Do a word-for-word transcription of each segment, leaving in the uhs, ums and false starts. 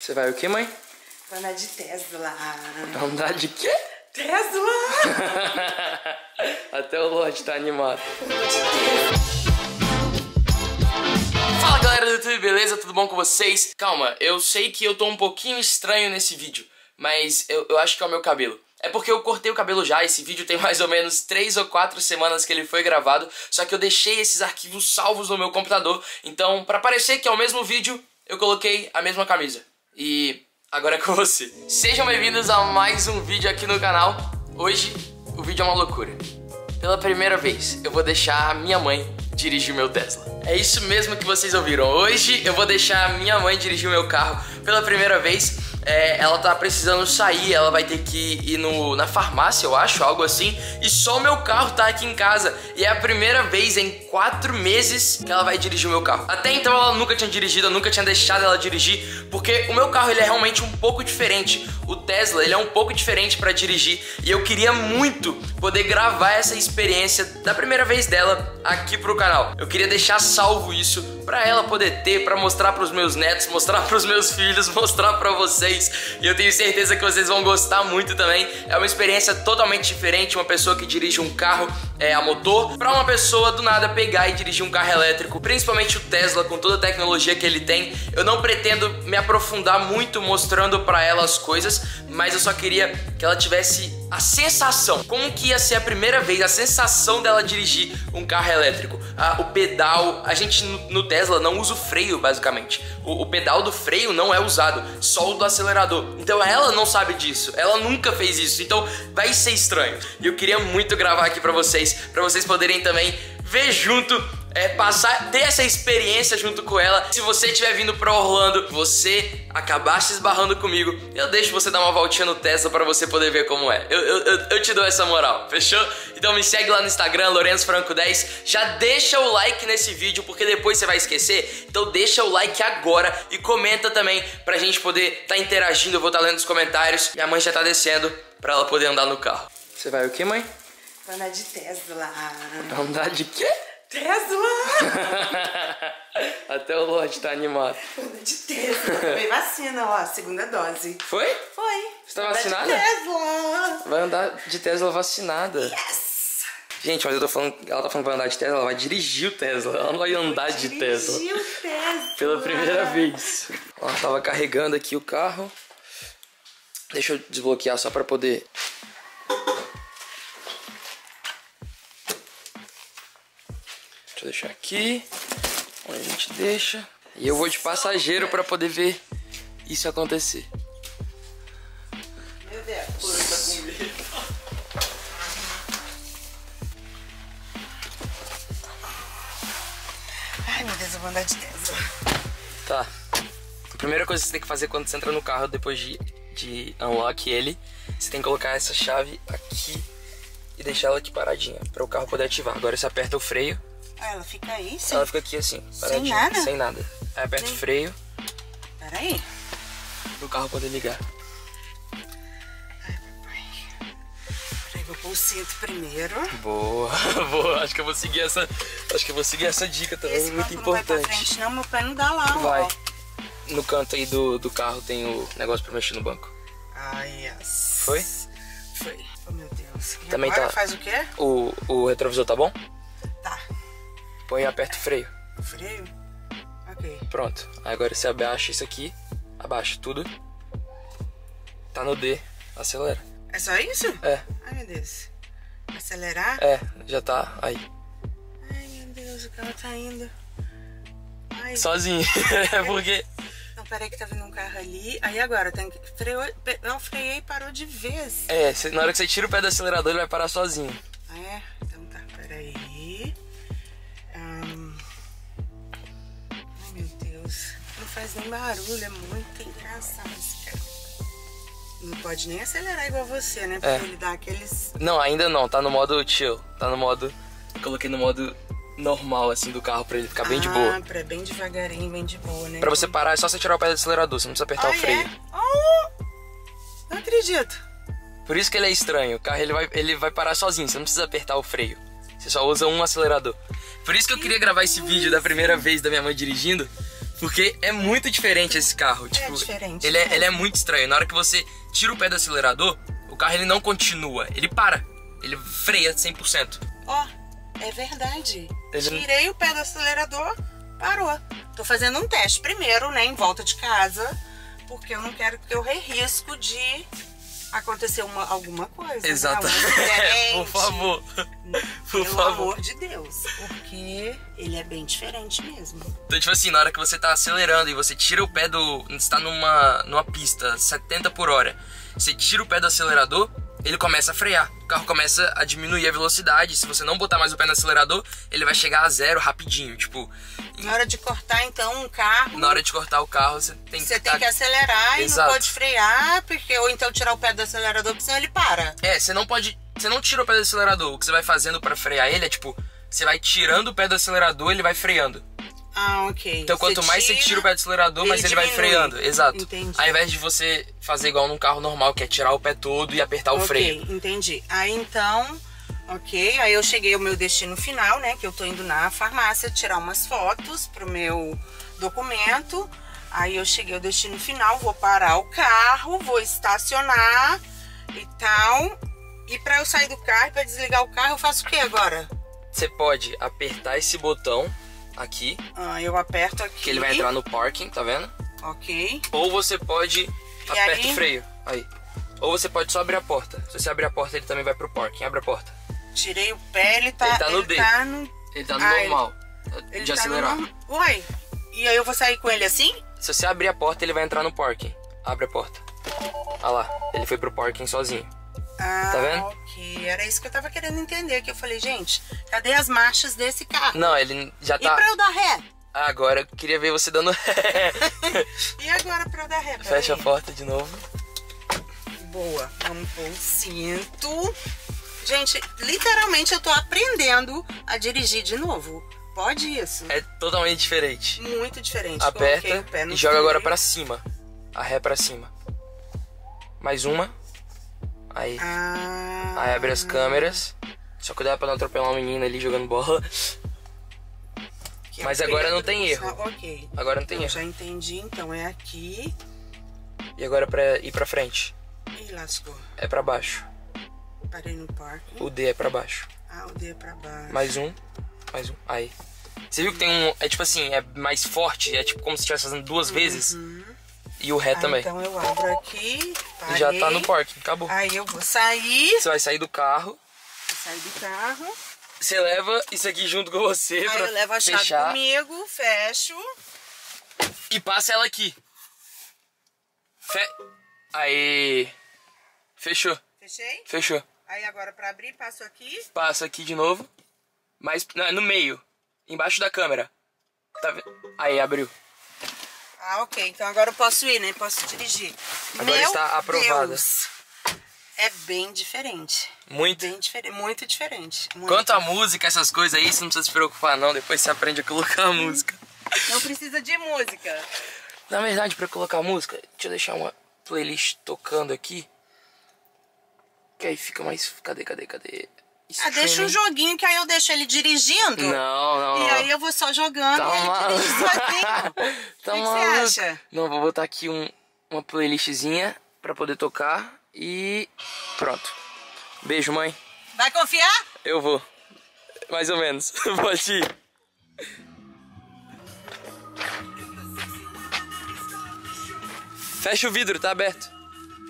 Você vai o quê, mãe? Vai andar de Tesla. Vai andar de quê? Tesla! Até o Lorde tá animado. Fala galera do YouTube, beleza? Tudo bom com vocês? Calma, eu sei que eu tô um pouquinho estranho nesse vídeo, mas eu, eu acho que é o meu cabelo. É porque eu cortei o cabelo já, esse vídeo tem mais ou menos três ou quatro semanas que ele foi gravado, só que eu deixei esses arquivos salvos no meu computador, então pra parecer que é o mesmo vídeo, eu coloquei a mesma camisa. E agora é com você. Sejam bem-vindos a mais um vídeo aqui no canal. Hoje o vídeo é uma loucura. Pela primeira vez eu vou deixar a minha mãe dirigir meu Tesla. É isso mesmo que vocês ouviram. Hoje eu vou deixar a minha mãe dirigir o meu carro pela primeira vez. É, ela tá precisando sair, ela vai ter que ir no, na farmácia, eu acho, algo assim. E só o meu carro tá aqui em casa. E é a primeira vez em quatro meses que ela vai dirigir o meu carro. Até então ela nunca tinha dirigido, eu nunca tinha deixado ela dirigir, porque o meu carro ele é realmente um pouco diferente. O Tesla ele é um pouco diferente pra dirigir. E eu queria muito poder gravar essa experiência da primeira vez dela aqui pro canal. Eu queria deixar salvo isso pra ela poder ter, pra mostrar pros meus netos, mostrar pros meus filhos, mostrar pra vocês. E eu tenho certeza que vocês vão gostar muito também. É uma experiência totalmente diferente, uma pessoa que dirige um carro é, a motor, pra uma pessoa do nada pegar e dirigir um carro elétrico, principalmente o Tesla, com toda a tecnologia que ele tem. Eu não pretendo me aprofundar muito mostrando pra ela as coisas, mas eu só queria que ela tivesse a sensação, como que ia ser a primeira vez, a sensação dela dirigir um carro elétrico. Ah, o pedal, a gente no, no Tesla não usa o freio, basicamente. O, o pedal do freio não é usado, só o do acelerador. Então ela não sabe disso, ela nunca fez isso, então vai ser estranho. E eu queria muito gravar aqui pra vocês, pra vocês poderem também ver junto, é, passar, ter essa experiência junto com ela. Se você estiver vindo pra Orlando, você acabar se esbarrando comigo, eu deixo você dar uma voltinha no Tesla pra você poder ver como é. Eu, eu, eu, eu te dou essa moral, fechou? Então me segue lá no Instagram, Lourenço Franco dez. Já deixa o like nesse vídeo, porque depois você vai esquecer. Então deixa o like agora e comenta também pra gente poder tá interagindo. Eu vou estar lendo os comentários. Minha mãe já tá descendo pra ela poder andar no carro. Você vai o quê, mãe? Vai andar de Tesla. Vai andar de quê? Tesla! Até o Lorde tá animado. Vai andar de Tesla. Tomei vacina, ó, segunda dose. Foi? Foi. Você tá Vai vacinada? andar de Tesla. Vai andar de Tesla vacinada. Yes! Gente, mas eu tô falando, ela tá falando que vai andar de Tesla, ela vai dirigir o Tesla. Ela não vai andar de Tesla. Dirigir o Tesla. Pela primeira vez. Ela tava carregando aqui o carro. Deixa eu desbloquear só pra poder... Deixa eu deixar aqui, onde a gente deixa. E eu vou de passageiro pra poder ver isso acontecer. Meu Deus. Pô, tá com medo. Ai, meu Deus, eu vou andar de Tesla. Tá. A primeira coisa que você tem que fazer quando você entra no carro, depois de, de unlock ele, você tem que colocar essa chave aqui e deixar ela aqui paradinha, pra o carro poder ativar. Agora você aperta o freio. Ah, ela fica aí, sim? Ela fica aqui assim, paradinha. Sem nada? Sem nada. Aí aperta Sim. o freio. Peraí. Pro carro poder ligar. Ai, papai. Peraí, vou pôr o cinto primeiro. Boa, boa. Acho que eu vou seguir essa. Acho que eu vou seguir essa dica também, Esse muito banco não vai importante. pra frente não, meu pé não dá lá, Vai. ó. No canto aí do, do carro tem o negócio pra mexer no banco. Ai, yes. Foi? Foi. Oh, meu Deus. E Também agora tá- faz o quê? O, o retrovisor tá bom? Tá. Põe e aperta o freio. O freio? Ok. Pronto. Aí agora você abaixa isso aqui. Abaixa tudo. Tá no D. Acelera. É só isso? É, Ai, meu Deus. Acelerar? é. Já tá aí. Ai, meu Deus, o carro tá indo. Ai, Sozinho. É porque... não, peraí que tá vindo um carro ali. Aí agora, tem que... Freou... Não, freiei e parou de vez. É, você- na hora que você tira o pé do acelerador, ele vai parar sozinho. Ah, é? Então tá, peraí. Ahn. Ai, meu Deus. Não faz nem barulho, é muito engraçado esse carro. Não pode nem acelerar igual você, né? Porque É. ele dá aqueles... Não, ainda não. Tá no modo chill. Tá no modo... Eu coloquei no modo normal, assim, do carro pra ele ficar bem de boa. Ah, pra bem devagarinho, bem de boa, né? Pra você parar, é só você tirar o pé do acelerador. Você não precisa apertar Ah, o freio. é? Oh! Não acredito. Por isso que ele é estranho. O carro ele vai, ele vai parar sozinho. Você não precisa apertar o freio. Você só usa um acelerador. Por isso que eu queria gravar esse vídeo da primeira vez da minha mãe dirigindo. Porque é muito diferente esse carro. Tipo, é diferente. Ele é, ele é muito estranho. Na hora que você tira o pé do acelerador, o carro ele não continua. Ele para. Ele freia cem por cento. Ó, é verdade. Ele... Tirei o pé do acelerador, parou. Tô fazendo um teste primeiro, né, em volta de casa, porque eu não quero ter o risco de acontecer uma, alguma coisa. Exato. Né? Por favor. Por Pelo favor. amor de Deus. Porque ele é bem diferente mesmo. Então, tipo assim, na hora que você tá acelerando e você tira o pé do... Você tá numa, numa pista setenta por hora. Você tira o pé do acelerador, ele começa a frear. O carro começa a diminuir a velocidade. Se você não botar mais o pé no acelerador, ele vai chegar a zero rapidinho. Tipo... Na hora de cortar, então, um carro... Na hora de cortar o carro, você tem que... Você tá... tem que acelerar. Exato. E não pode frear, porque ou então tirar o pé do acelerador, porque senão ele para. É, você não pode... Você não tira o pé do acelerador. O que você vai fazendo pra frear ele é, tipo... Você vai tirando o pé do acelerador, ele vai freando. Ah, ok. Então, quanto você mais tira, você tira o pé do acelerador, mais ele vai freando. Exato. Entendi. Ao invés de você fazer igual num carro normal, que é tirar o pé todo e apertar o Ok, freio. entendi. Aí, então... Ok, aí eu cheguei ao meu destino final, né? Que eu tô indo na farmácia tirar umas fotos pro meu documento. Aí eu cheguei ao destino final, vou parar o carro, vou estacionar e tal. E pra eu sair do carro e pra desligar o carro, eu faço o que agora? Você pode apertar esse botão aqui, Ah, eu aperto aqui. que ele vai entrar no parking, tá vendo? Ok. Ou você pode... E Aperta aí? o freio, aí. Ou você pode só abrir a porta. Se você abrir a porta, ele também vai pro parking. Abre a porta. Tirei o pé, ele tá, Ele tá no ele D. tá no... Ele tá no Ah, normal, Ele de tá acelerar. no... Uai, e aí eu vou sair com ele assim? Se você abrir a porta, ele vai entrar no parking. Abre a porta. Olha lá, ele foi pro parking sozinho. Ah, Tá vendo? ok. Era isso que eu tava querendo entender. Que eu falei, gente, cadê as marchas desse carro? Não, ele já E tá... pra eu dar ré? Ah, agora eu queria ver você dando ré. E agora pra eu dar ré? Pera Fecha aí. a porta de novo. Boa. Vamos pôr o cinto. Gente, literalmente eu tô aprendendo a dirigir de novo. Pode isso? É totalmente diferente. Muito diferente. Coloquei Aperta o pé no e joga freio. agora pra cima. A ré pra cima. Mais uma. Aí. Ah. Aí abre as câmeras. Só cuidado pra não atropelar uma menina ali jogando bola. Que é Mas o agora não Pedro. tem erro. Ah, ok. Agora não tem Então, erro. já entendi. Então é aqui. E agora pra ir pra frente. Ih, lascou. É pra baixo. Parei no parque. O D é pra baixo. Ah, o D é pra baixo. Mais um. Mais um. Aí. Você viu que tem um... É tipo assim, é mais forte. É tipo como se estivesse fazendo duas vezes. E o ré Ah, também. então eu abro aqui. Parei. E já tá no parking. Acabou. Aí eu vou sair. Você vai sair do carro. Vou sair do carro. Você leva isso aqui junto com você Aí pra eu levo a chave fechar. comigo, fecho. E passa ela aqui. Fe... Aí. Fechou. Fechei? Fechou. Aí agora pra abrir, passo aqui. Passa aqui de novo. Mas não, é no meio. Embaixo da câmera. Tá vendo? Aí, abriu. Ah, ok. Então agora eu posso ir, né? Posso dirigir. Agora Meu está aprovada. Deus. É bem diferente. Muito. Bem diferente. Muito diferente. Muito. Quanto a música, essas coisas aí, você não precisa se preocupar não. Depois você aprende a colocar a música. Não precisa de música. Na verdade, pra colocar a música, deixa eu deixar uma playlist tocando aqui. Que aí fica mais... Cadê, cadê, cadê? Ah, deixa um joguinho que aí eu deixo ele dirigindo. Não, não, E não. aí eu vou só jogando Tá e ele maluco. dirige sozinho. Tá O que que maluco. você acha? Não, vou botar aqui um, uma playlistzinha pra poder tocar e pronto. Beijo, mãe. Vai confiar? Eu vou. Mais ou menos. Pode ir. Fecha o vidro, tá aberto.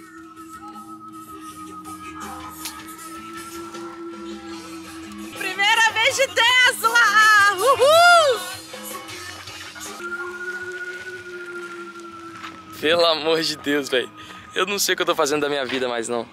Primeira vez de Tesla! Uhul! Pelo amor de Deus, velho. Eu não sei o que eu tô fazendo da minha vida mais não.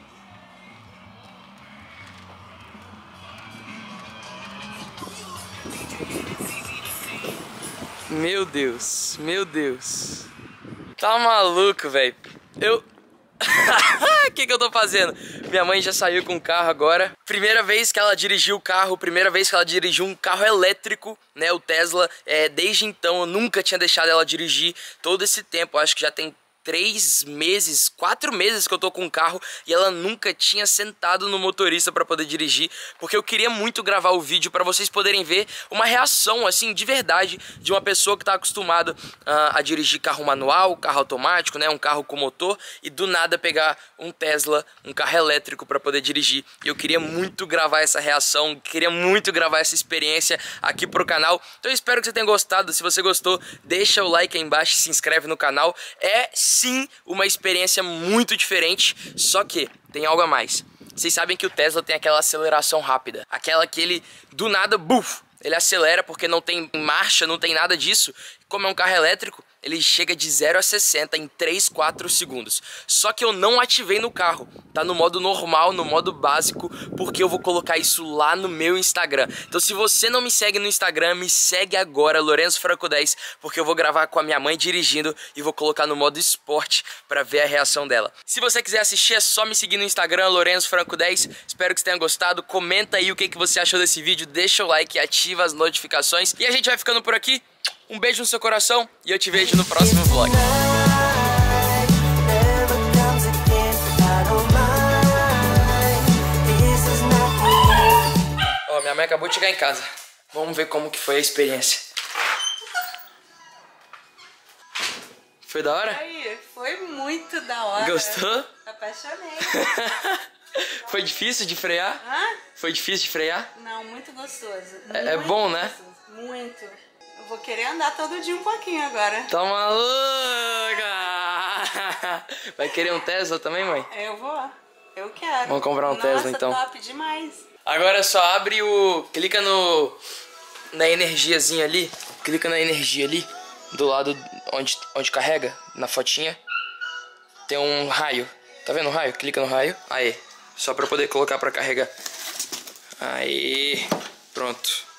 Meu Deus, meu Deus. Tá maluco, velho. Eu... O que que eu tô fazendo? Minha mãe já saiu com o carro agora. Primeira vez que ela dirigiu o carro, primeira vez que ela dirigiu um carro elétrico, né? O Tesla. É, desde então eu nunca tinha deixado ela dirigir. Todo esse tempo, eu acho que já tem três meses, quatro meses que eu tô com o carro e ela nunca tinha sentado no motorista pra poder dirigir, porque eu queria muito gravar o vídeo pra vocês poderem ver uma reação, assim, de verdade, de uma pessoa que tá acostumada uh, a dirigir carro manual, carro automático, né, um carro com motor, e do nada pegar um Tesla, um carro elétrico pra poder dirigir. E eu queria muito gravar essa reação, queria muito gravar essa experiência aqui pro canal. Então eu espero que você tenha gostado. Se você gostou, deixa o like aí embaixo, se inscreve no canal. É sim uma experiência muito diferente, só que tem algo a mais. Vocês sabem que o Tesla tem aquela aceleração rápida, aquela que ele do nada, buf, ele acelera porque não tem marcha, não tem nada disso. Como é um carro elétrico, ele chega de zero a sessenta em três, quatro segundos. Só que eu não ativei no carro, tá no modo normal, no modo básico, porque eu vou colocar isso lá no meu Instagram. Então se você não me segue no Instagram, me segue agora, Lorenzo Franco dez, porque eu vou gravar com a minha mãe dirigindo e vou colocar no modo esporte pra ver a reação dela. Se você quiser assistir, é só me seguir no Instagram, Lorenzo Franco dez. Espero que você tenha gostado. Comenta aí o que, que você achou desse vídeo, deixa o like, ativa as notificações. E a gente vai ficando por aqui. Um beijo no seu coração e eu te vejo no próximo vlog. Ó, minha mãe acabou de chegar em casa. Vamos ver como que foi a experiência. Foi da hora? Aí, foi muito da hora. Gostou? Apaixonei. Foi difícil de frear? Hã? Foi difícil de frear? Não, muito gostoso. É, é bom, né? Gostoso. Muito. Eu vou querer andar todo dia um pouquinho agora. Tá maluca! Vai querer um Tesla também, mãe? Eu vou. Eu quero. Vamos comprar um Nossa, Tesla, então. top demais. Agora só abre o... Clica no... Na energiazinha ali. Clica na energia ali. Do lado onde, onde carrega. Na fotinha. Tem um raio. Tá vendo o raio? Clica no raio. Aí. Só pra poder colocar pra carregar. Aí. Pronto.